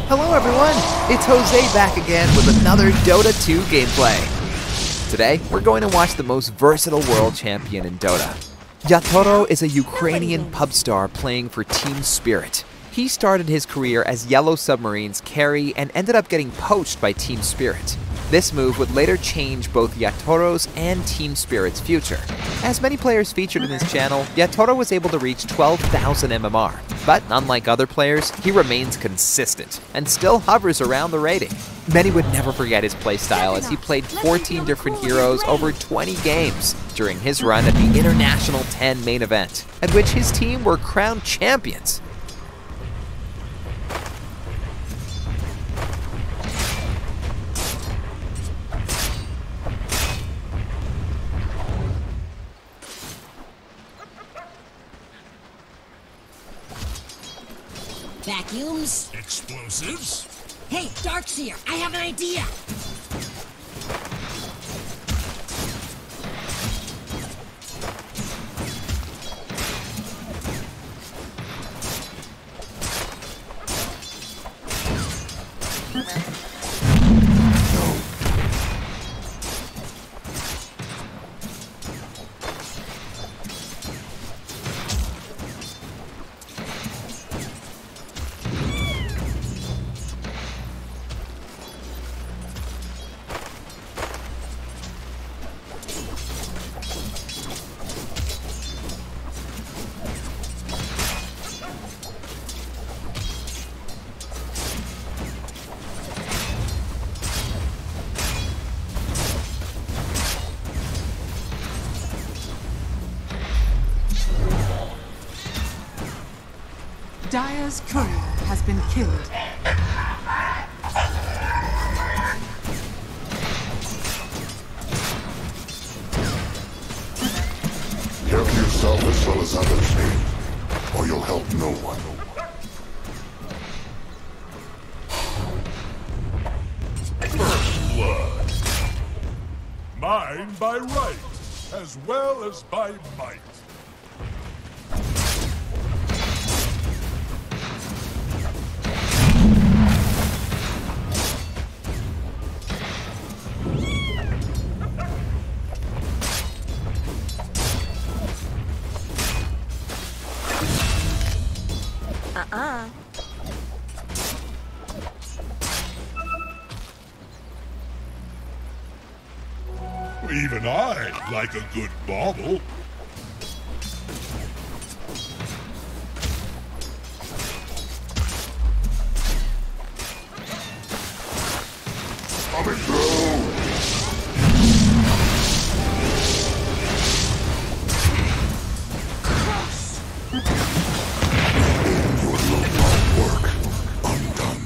Hello everyone, it's Jose back again with another Dota 2 gameplay. Today, we're going to watch the most versatile world champion in Dota. Yatoro is a Ukrainian pub star playing for Team Spirit. He started his career as Yellow Submarine's carry and ended up getting poached by Team Spirit. This move would later change both Yatoro's and Team Spirit's future. As many players featured in this channel, Yatoro was able to reach 12,000 MMR. But unlike other players, he remains consistent and still hovers around the rating. Many would never forget his playstyle as he played 14 different heroes over 20 games during his run at the International 10 main event, at which his team were crowned champions. Vacuums? Explosives? Hey, Darkseer, I have an idea! Dire's courier has been killed. Help yourself as well as others, or you'll help no one. First blood. Mine by right, as well as by might. Even I like a good bauble. Coming through! Your low work undone.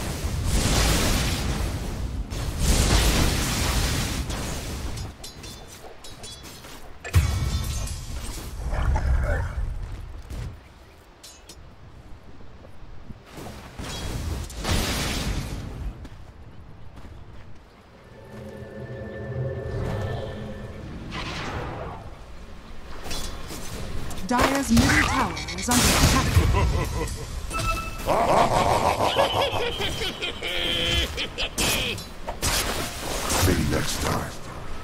Dire's middle tower is under attack. Maybe next time.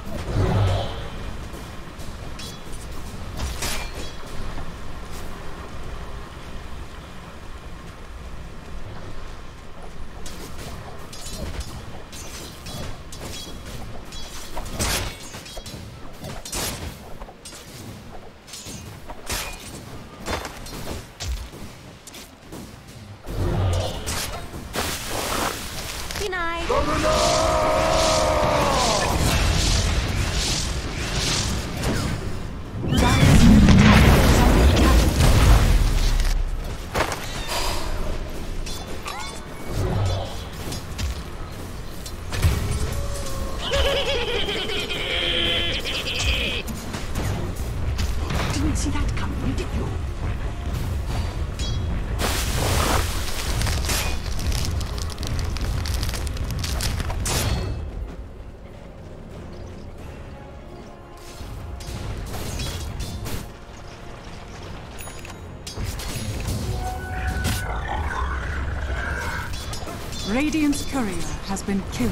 Didn't see that coming, did you? Radiant's courier has been killed.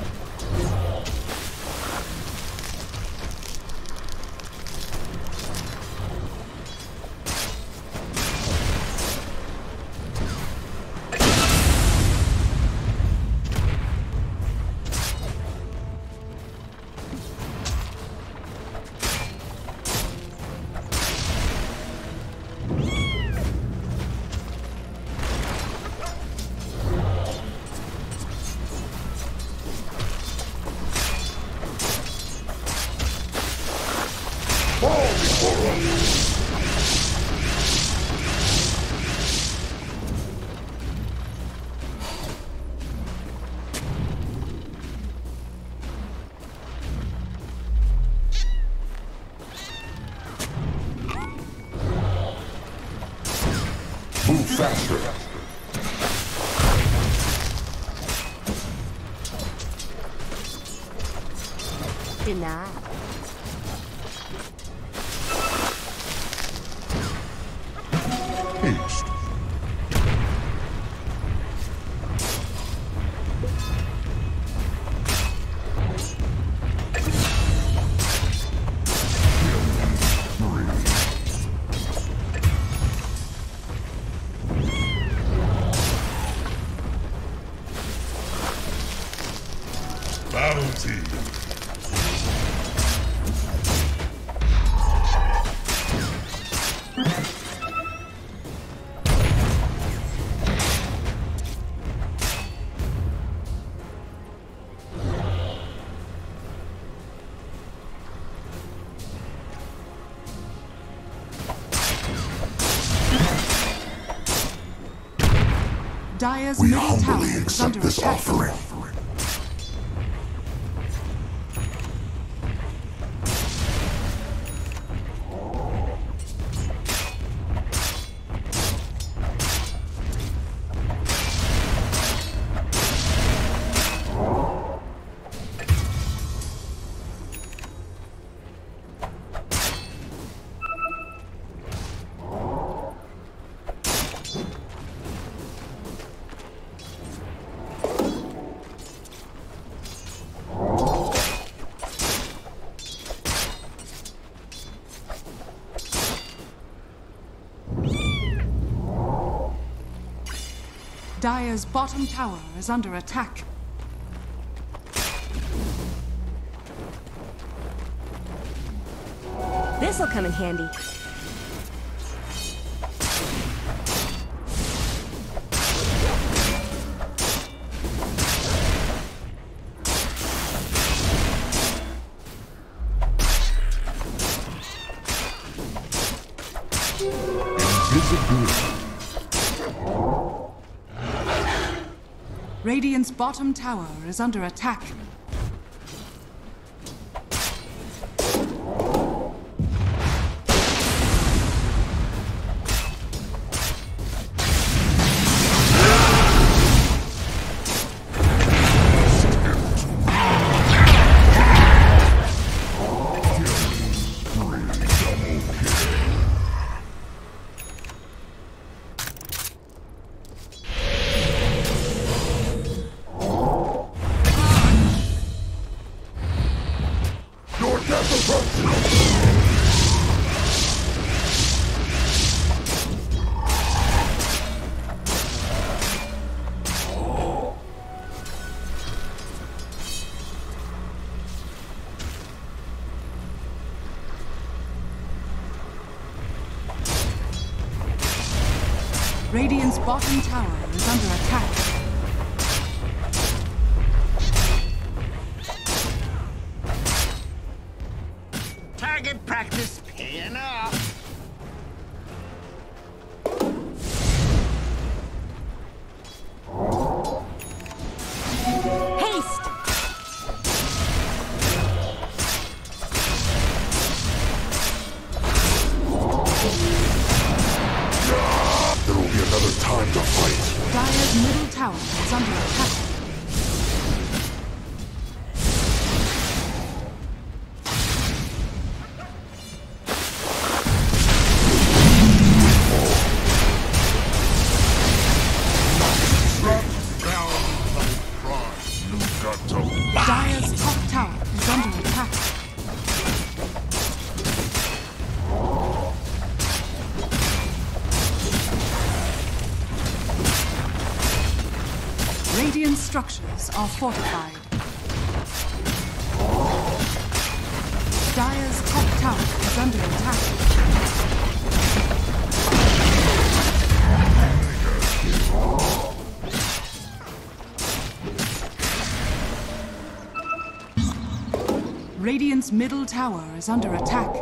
Move faster. Denied. Haste. Bounty. Dire's We middle tower humbly is accept under this attack. offering. Dire's bottom tower is under attack. This'll come in handy. Radiant's bottom tower is under attack. Radiant's bottom tower is under attack. Target practice paying off. Haste! There will be another time to fight. Dire's middle tower is under attack. got to Dire's top tower is under attack. Radiant structures are fortified. Dire's top tower is under attack. Radiant's middle tower is under attack.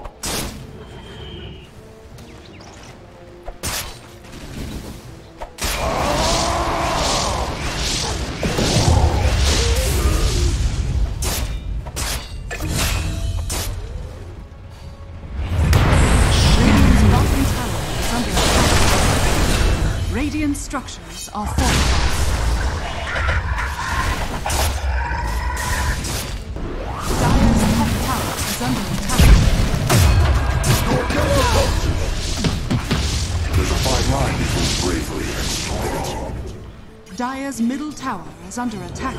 Radiant structures are fortified. Dire's top tower is under attack. There's a fine line between bravery and stupidity. Dire's middle tower is under attack.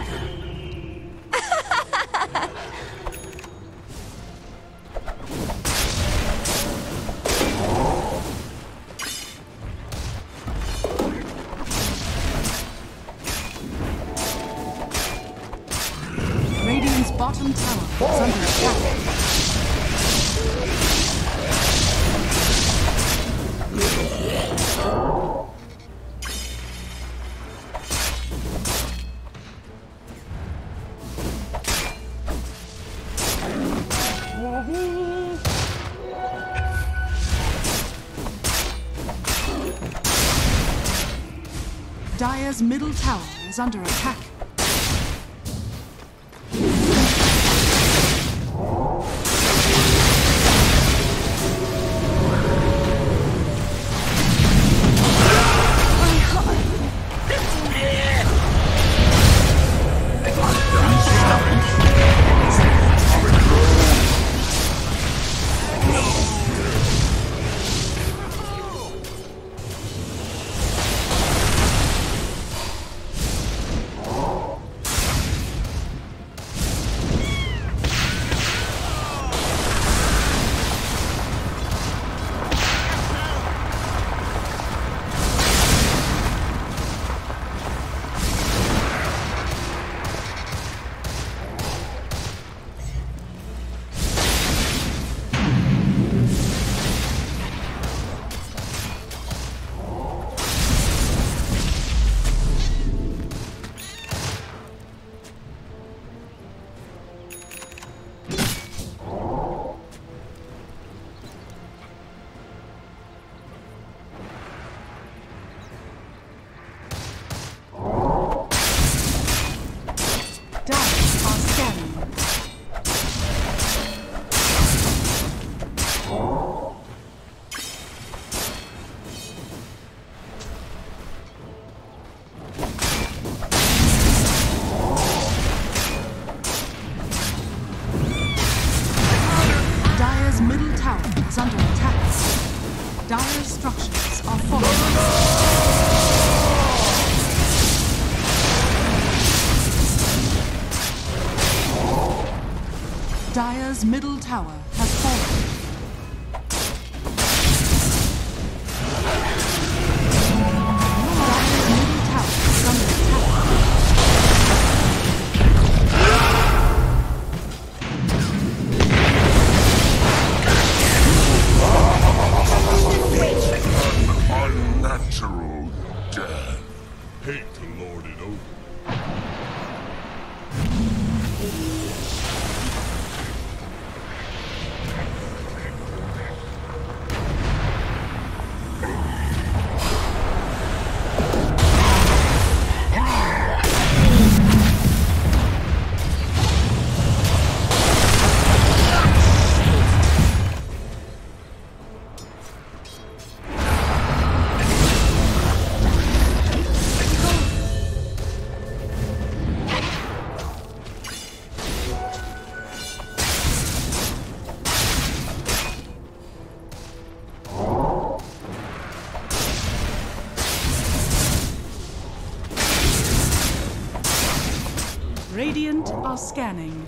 Radiant's bottom tower is under attack. Dire's middle tower is under attack. is under attack. Dire structures are falling. Dire's middle tower has fallen. Dire's middle tower is under attack. Unnatural death. Hate to lord it over. Radiant are scanning.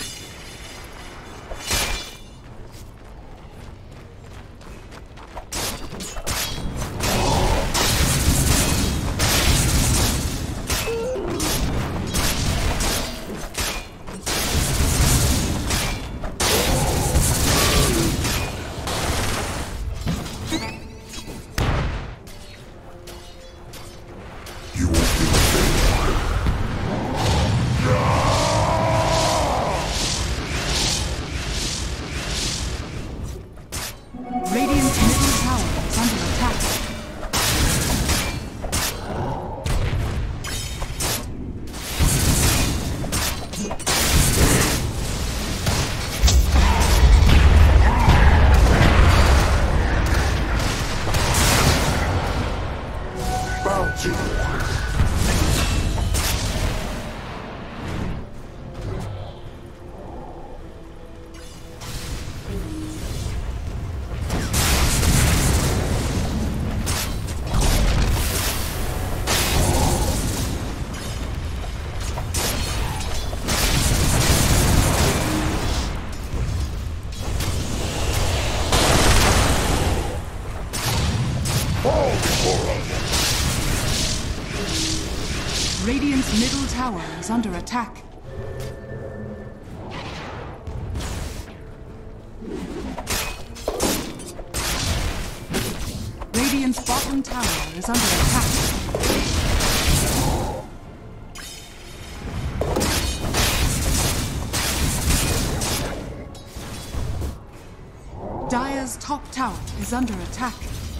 Radiant's middle tower is under attack. Radiant's bottom tower is under attack. Dire's top tower is under attack.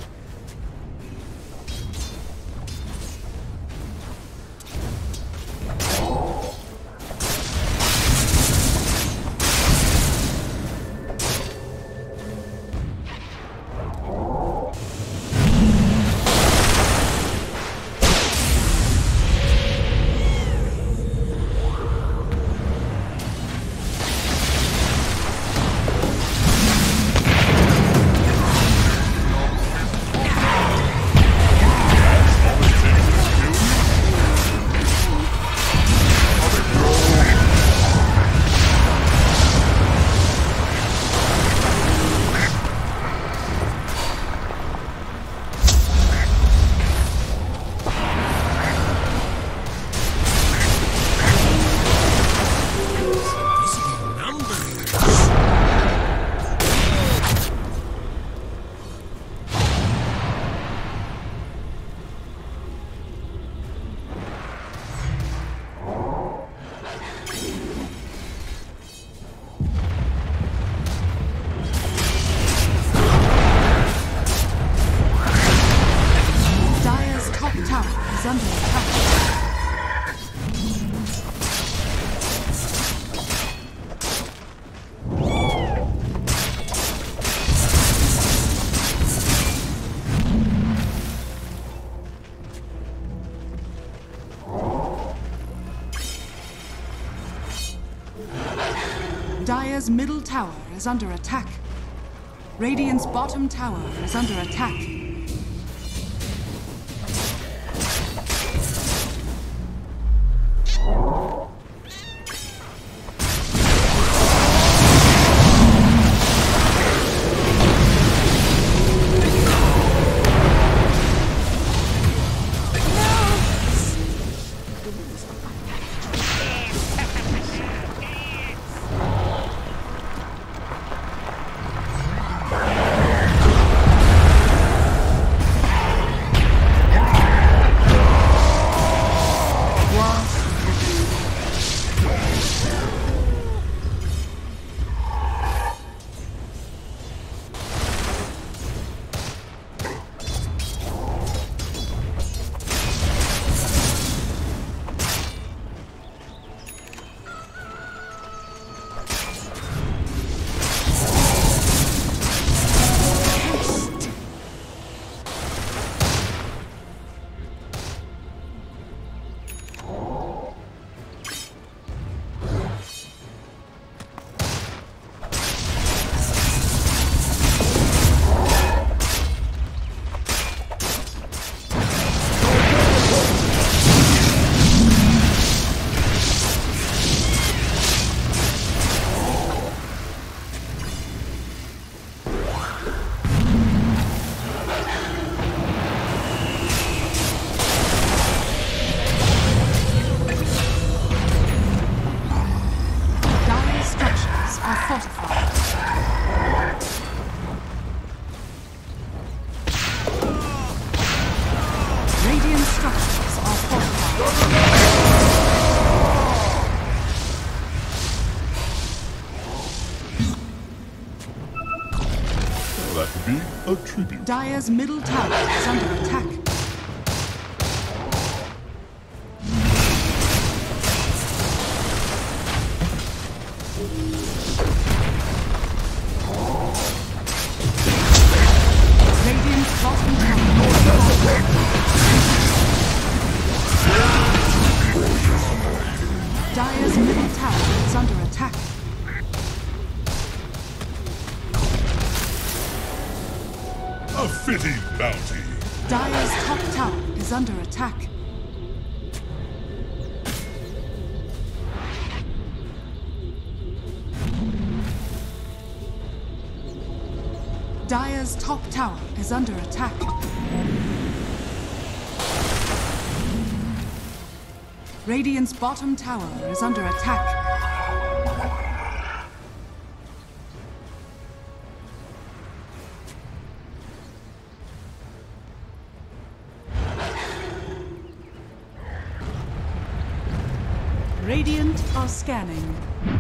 Dire's middle tower is under attack. Radiant's bottom tower is under attack. tribute. Dire's middle tower is under attack. Radiant's bottom tower is Dire's middle tower is under attack. A fitting bounty. Dire's top tower is under attack. Dire's top tower is under attack. Radiant's bottom tower is under attack. Radiant are scanning.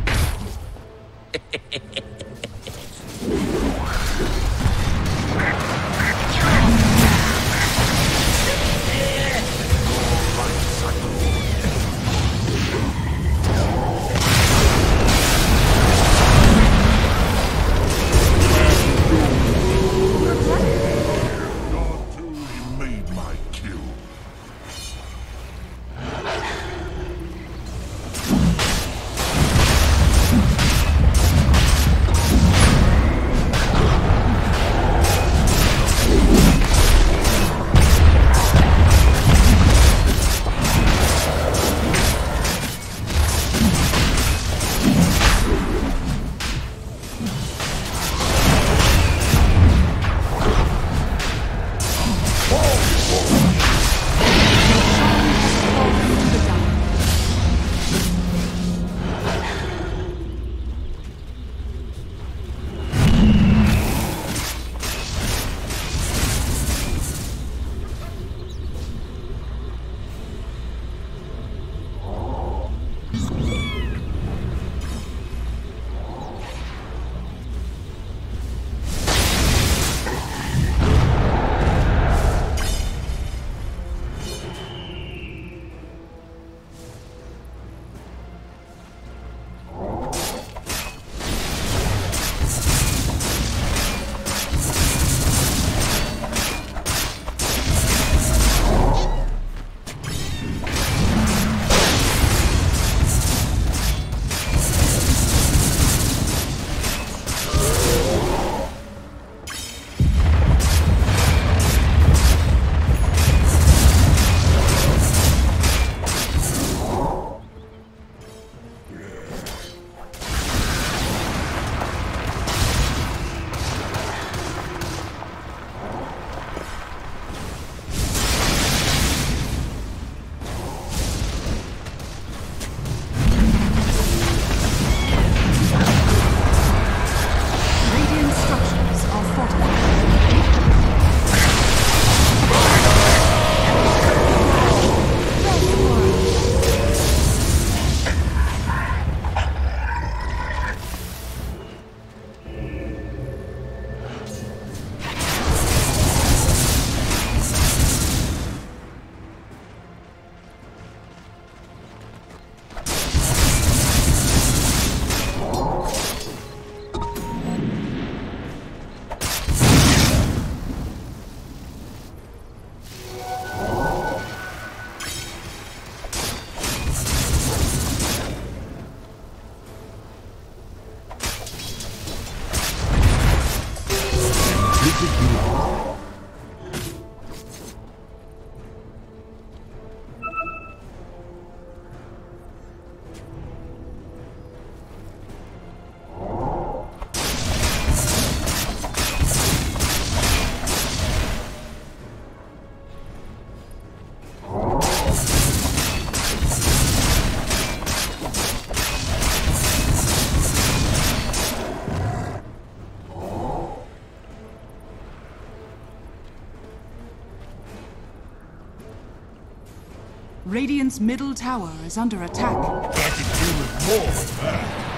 Radiant's middle tower is under attack. I could do with more of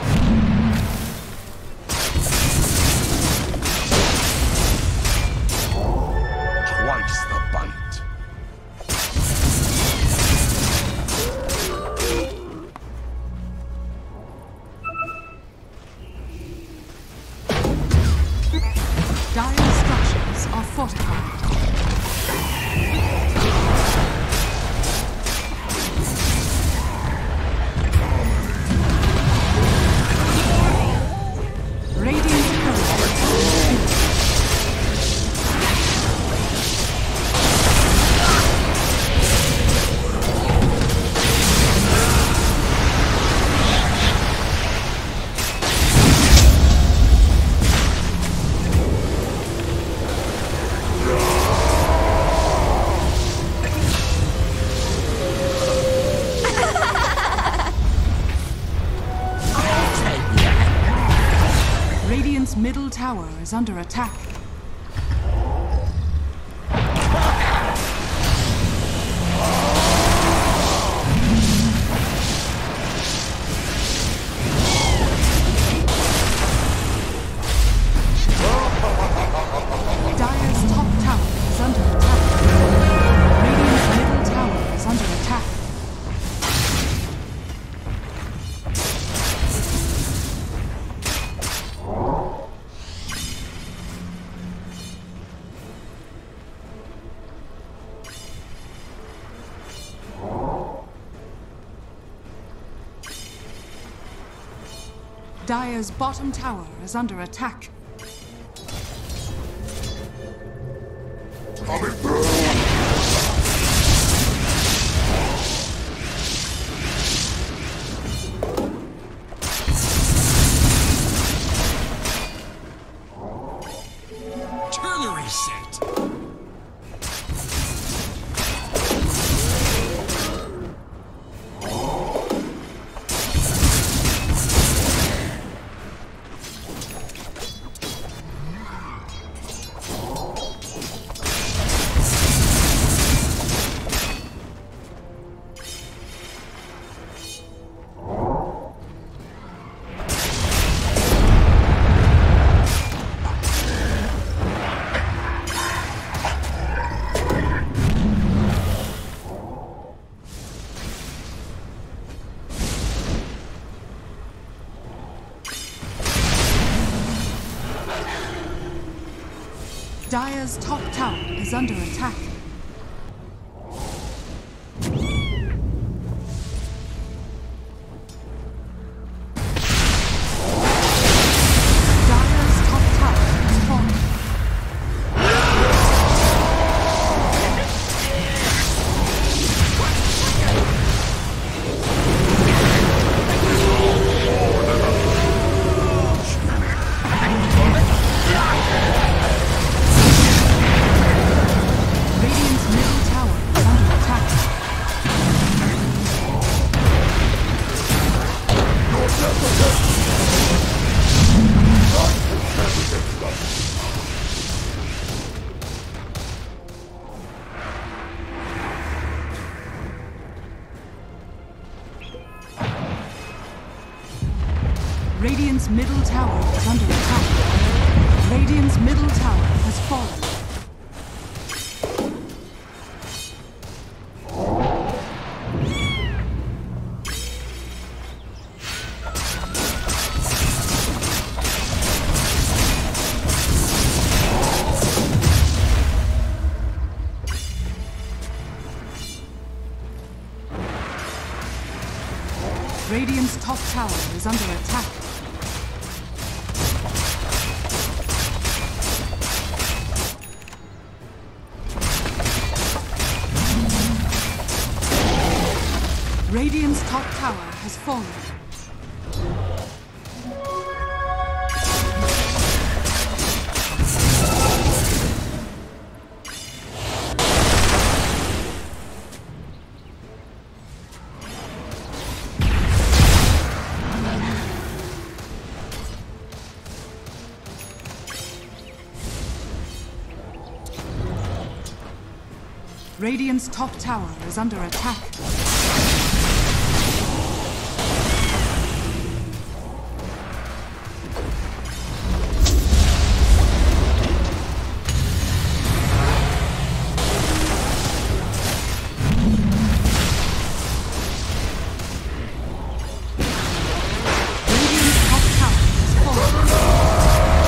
that. tower is under attack. Dire's top tower is under attack. Radiant's middle tower is under attack. Dire's bottom tower is under attack. Coming through! Ternary set. Dire's top tower is under attack. Dire's top tower has fallen. Radiant's middle tower is under attack. Radiant's middle tower is under attack. Radiant's middle tower has fallen. Radiant's top tower is under attack. Radiant's top tower has fallen. Radiant's top tower is under attack. Radiant's top tower has fallen.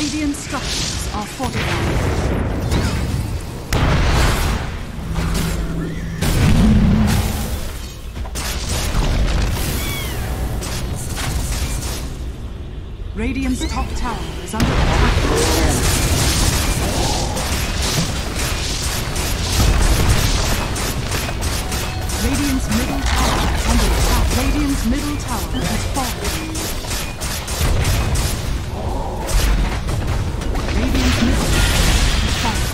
Radiant structures are fortified. Radiant's top tower is under attack. Radiant's middle tower is under attack. Radiant's middle tower has fallen. Radiant's middle tower has fallen.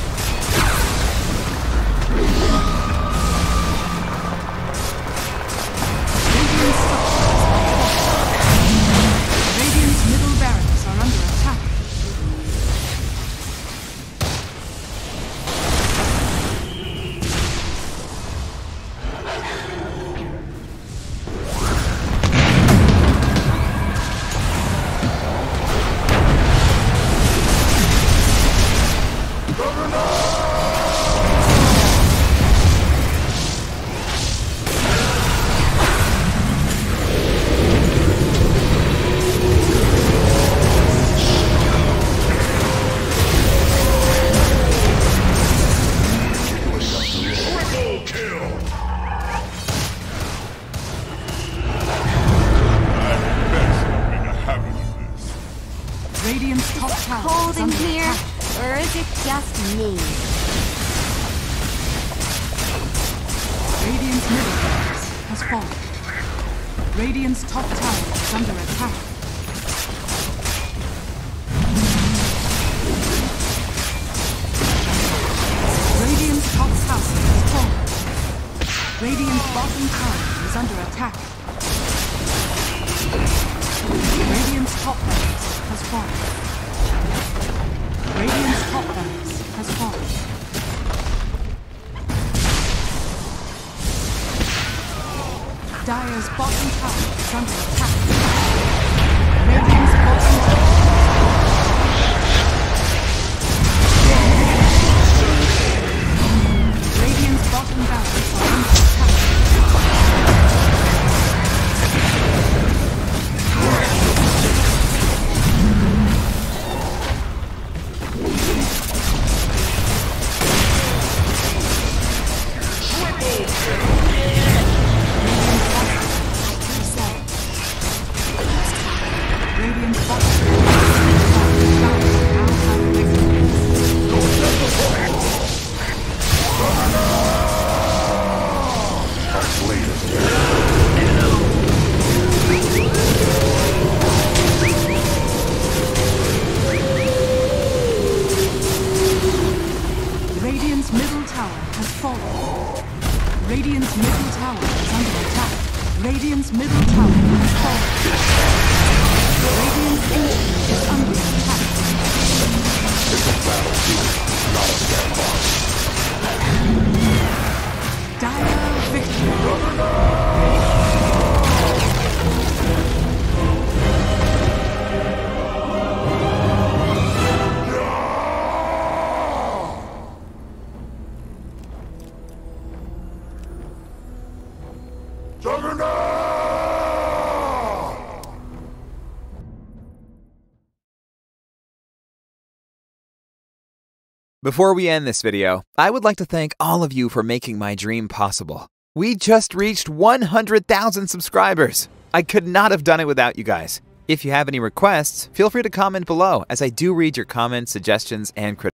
Radiant's structures are fallen. Radiant's middle barracks are under attack. Radiant's top tower Cold is in under here, attack. or is it just me? Radiant's middle barracks has fallen. Radiant's top tower is under attack. Radiant's top tower has fallen. Radiant's bottom tower is under attack. Radiant's top barracks has fallen. Radiant's top barracks has fallen. Dire's bottom tower is under attack. Radiant's bottom tower. Radiant's bottom barracks are under attack. Radiant's bottom Radiant's middle tower has fallen. Radiant's middle tower is under attack. Radiant's middle tower has fallen. Radiant's ancient is under attack. It's a battlefield, not a sandbox. Dire victory. Juggernaut! Before we end this video, I would like to thank all of you for making my dream possible. We just reached 100,000 subscribers. I could not have done it without you guys. If you have any requests, feel free to comment below, as I do read your comments, suggestions, and criticisms.